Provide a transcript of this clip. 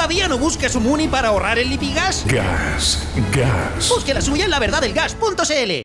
¿Todavía no busca su Muni para ahorrar el Lipigas? Gas. Busque la suya en laverdadelgas.cl.